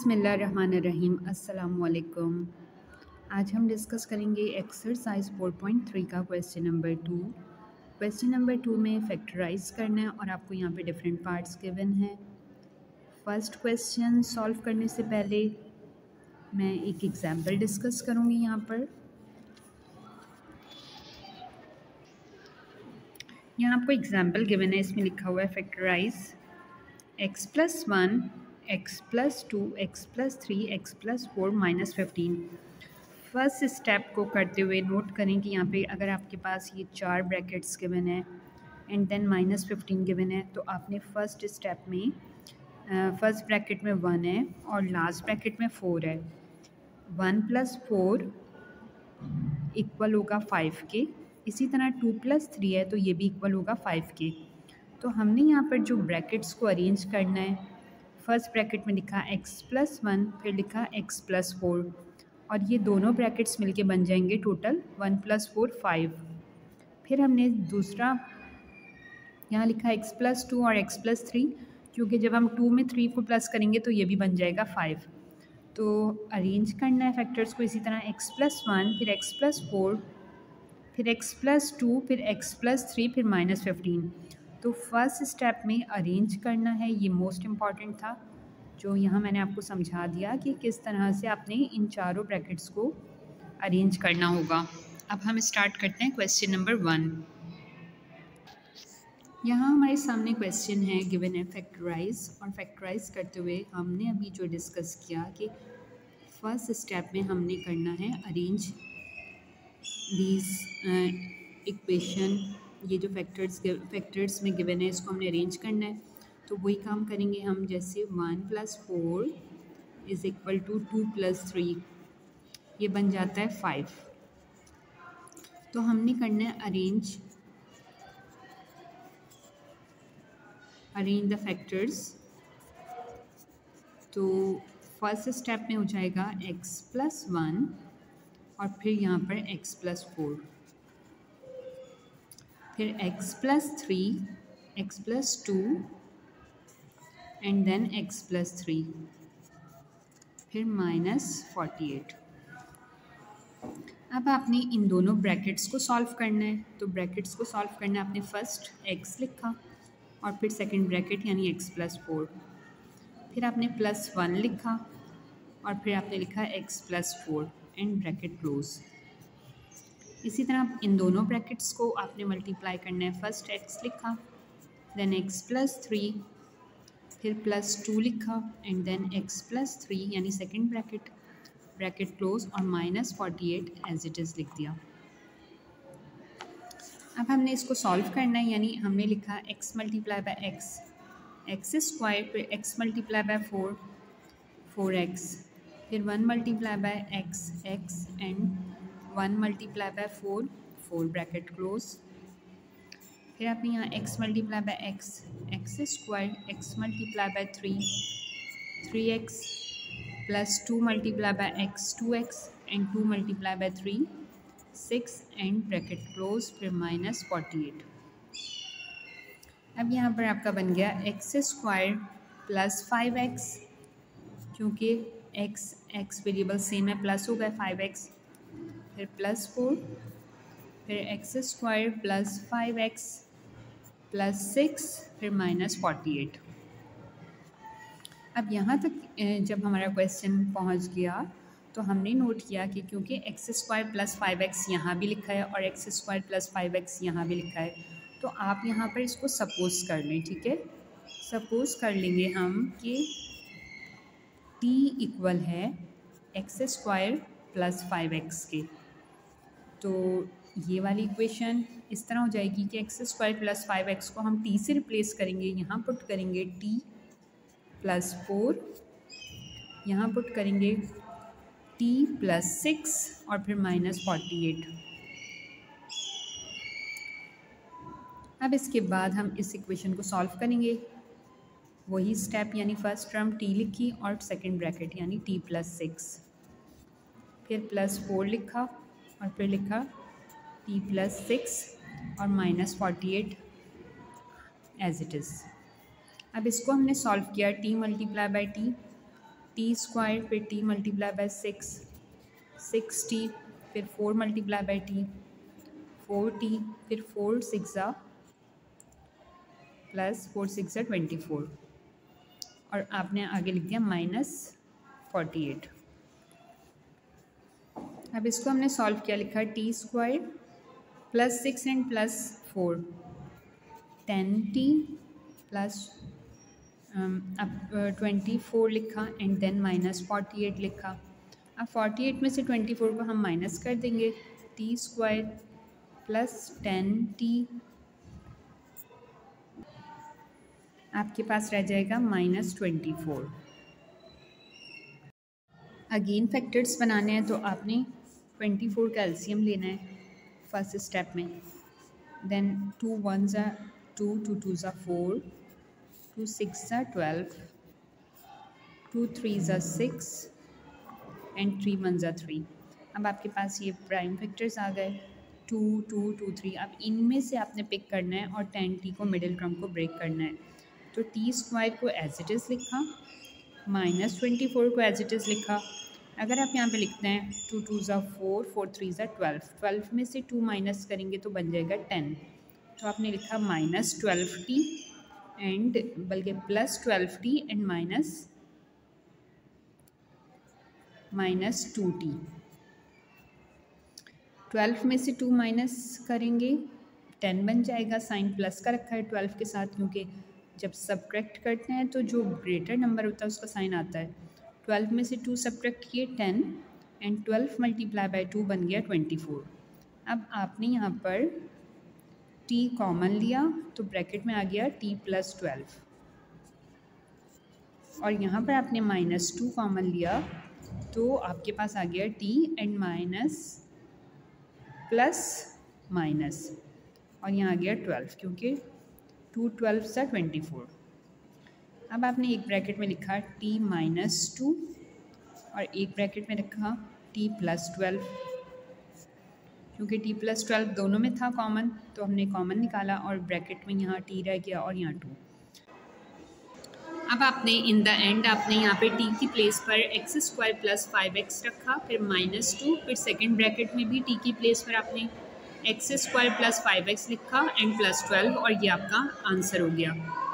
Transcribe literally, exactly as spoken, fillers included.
बिस्मिल्लाहिर्रहमानिर्रहीम। अस्सलामुअलैकुम। आज हम डिस्कस करेंगे एक्सरसाइज फोर पॉइंट थ्री का question number two. Question number two में फैक्टराइज करना है और आपको यहाँ पे डिफरेंट पार्ट्स गिवन हैं। फर्स्ट क्वेश्चन सॉल्व करने से पहले मैं एक एग्जाम्पल डिस्कस करूँगी। यहाँ पर यहाँ आपको एग्जाम्पल गिवन है, इसमें लिखा हुआ है factorise x plus one, x plus two, x plus three, x plus four minus fifteen. First step को करते हुए नोट करें कि यहाँ पे अगर आपके पास ये चार ब्रैकेट्स गिवन है and then minus fifteen given है, तो आपने फर्स्ट स्टेप में फर्स्ट ब्रैकेट में वन है और लास्ट ब्रैकेट में फोर है। वन प्लस फोर इक्वल होगा फाइव के। इसी तरह टू प्लस थ्री है तो ये भी इक्वल होगा फाइव के। तो हमने यहाँ पर जो ब्रैकेट्स को अरेंज करना है, फर्स्ट ब्रैकेट में लिखा एक्स प्लस वन, फिर लिखा एक्स प्लस फोर, और ये दोनों ब्रैकेट्स मिलके बन जाएंगे total one plus four five. फिर हमने दूसरा यहाँ लिखा एक्स प्लस टू और एक्स प्लस थ्री, क्योंकि जब हम टू में थ्री को प्लस करेंगे तो ये भी बन जाएगा फाइव। तो अरेंज करना है फैक्टर्स को इसी तरह, एक्स प्लस वन, फिर एक्स प्लस फोर, फिर एक्स प्लस टू, फिर एक्स प्लस थ्री, फिर माइनस फिफ्टीन। तो फर्स्ट स्टेप में अरेंज करना है, ये मोस्ट इम्पॉर्टेंट था, जो यहाँ मैंने आपको समझा दिया कि किस तरह से आपने इन चारों ब्रैकेट्स को अरेंज करना होगा। अब हम स्टार्ट करते हैं क्वेश्चन नंबर वन। यहाँ हमारे सामने क्वेश्चन है गिवन है फैक्टराइज, और फैक्टराइज करते हुए हमने अभी जो डिस्कस किया कि फर्स्ट स्टेप में हमने करना है अरेंज दीज इक्वेशन। ये जो फैक्टर्स फैक्टर्स में गिवन है इसको हमने अरेंज करना है, तो वही काम करेंगे हम। जैसे one plus four is equal to two plus three, ये बन जाता है फाइव। तो हमने करना है अरेंज अरेंज द फैक्टर्स। तो फर्स्ट स्टेप में हो जाएगा एक्स प्लस वन और फिर यहाँ पर एक्स प्लस फोर, फिर x plus three, x plus two and then x plus three, फिर माइनस फोर्टी एट। अब आपने इन दोनों ब्रैकेट्स को सॉल्व करना है। तो ब्रैकेट्स को सॉल्व करना है, आपने फर्स्ट एक्स लिखा और फिर सेकंड ब्रैकेट यानी एक्स प्लस फोर, फिर आपने प्लस वन लिखा और फिर आपने लिखा x plus four and bracket close. इसी तरह इन दोनों ब्रैकेट्स को आपने मल्टीप्लाई करना है। फर्स्ट एक्स लिखा, देन एक्स प्लस थ्री, फिर प्लस टू लिखा and then x plus three यानी सेकंड ब्रैकेट, ब्रैकेट क्लोज और minus forty eight as it is लिख दिया। अब हमने इसको सॉल्व करना है, यानी हमने लिखा x multiply by x, x square, फिर x multiply by four, four x, फिर one multiply by x, x and one multiply by four, four bracket close. फिर आपने यहाँ x multiply by x, x square, x multiply by three, three x, plus two multiply by x, two x and two multiply by three, six and bracket close, फिर minus forty eight. अब यहाँ पर आपका बन गया x square plus five x, क्योंकि x x variable same है, plus हो गया फाइव एक्स, फिर प्लस फोर, फिर x square plus five x plus six, फिर माइनस फोर्टी एट। अब यहाँ तक जब हमारा क्वेश्चन पहुँच गया तो हमने नोट किया कि क्योंकि x square plus five x यहाँ भी लिखा है और x square plus five x यहाँ भी लिखा है, तो आप यहाँ पर इसको सपोज कर लें। ठीक है, सपोज कर लेंगे हम कि t इक्वल है x square plus five x के। तो ये वाली इक्वेशन इस तरह हो जाएगी कि x square plus five x को हम t से रिप्लेस करेंगे, यहाँ पुट करेंगे t प्लस फोर, यहाँ पुट करेंगे t प्लस सिक्स और फिर माइनस फोर्टी एट। अब इसके बाद हम इस इक्वेशन को सॉल्व करेंगे, वही स्टेप, यानी फर्स्ट टर्म t लिखी और सेकंड ब्रैकेट यानी t प्लस सिक्स, फिर प्लस फोर लिखा और फिर लिखा t प्लस सिक्स और minus forty eight as it is. अब इसको हमने सॉल्व किया, t multiply by t, t square फिर t multiply by six, six t फिर four multiply by t, four t फिर फोर सिक्सा प्लस फोर सिक्सा ट्वेंटी फोर, और आपने आगे लिख दिया माइनस फोर्टी एट। अब इसको हमने सॉल्व किया, लिखा t square plus six and plus four, ten t plus अब ट्वेंटी फोर लिखा and then minus forty eight लिखा। अब फोर्टी एट में से ट्वेंटी फोर को हम माइनस कर देंगे, t square plus ten t, आपके पास रह जाएगा minus twenty four. Again factors बनाने हैं तो आपने ट्वेंटी फोर का एलसीएम लेना है फर्स्ट स्टेप में, देन टू वन ज़ा टू, टू टू ज़ा फोर, टू सिक्स ज़ा ट्वेल्व, टू थ्री ज़ा सिक्स एंड थ्री वन ज़ा थ्री। अब आपके पास ये प्राइम फैक्टर्स आ गए, टू टू टू थ्री। अब इनमें से आपने पिक करना है और टेन टी को मिडिल टर्म को ब्रेक करना है। तो टी स्क्वायर को एज इट इज़ लिखा, माइनस ट्वेंटी फोर को एज इट इज़ लिखा। अगर आप यहाँ पे लिखते हैं टू टू ज़ा फोर, फोर थ्री ज़ा ट्वेल्व, ट्वेल्व में से टू माइनस करेंगे तो बन जाएगा टेन, तो आपने लिखा माइनस ट्वेल्व टी एंड बल्कि plus twelve t and minus minus two t. Twelve में से टू माइनस करेंगे टेन बन जाएगा, साइन प्लस का रखा है ट्वेल्व के साथ क्योंकि जब सब्ट्रैक्ट करते हैं तो जो ग्रेटर नंबर होता है उसका साइन आता है। ट्वेल्व में से टू सब्ट्रैक्ट किए ten and twelve multiply by two बन गया ट्वेंटी फोर। अब आपने यहाँ पर t कॉमन लिया तो ब्रैकेट में आ गया t प्लस ट्वेल्व, और यहाँ पर आपने माइनस टू कॉमन लिया तो आपके पास आ गया t and minus plus minus, और यहाँ आ गया ट्वेल्व क्योंकि टू ट्वेल्व सा ट्वेंटी फोर। अब आपने एक ब्रैकेट में लिखा t माइनस टू और एक ब्रैकेट में रखा t प्लस ट्वेल्व, क्योंकि t प्लस ट्वेल्व दोनों में था कॉमन तो हमने कॉमन निकाला और ब्रैकेट में यहाँ t रह गया और यहाँ टू। अब आपने इन द एंड आपने यहाँ पे t की प्लेस पर x square plus five x रखा, फिर माइनस टू, फिर सेकेंड ब्रैकेट में भी t की प्लेस पर आपने x square plus five x लिखा एंड प्लस ट्वेल्व, और ये आपका आंसर हो गया।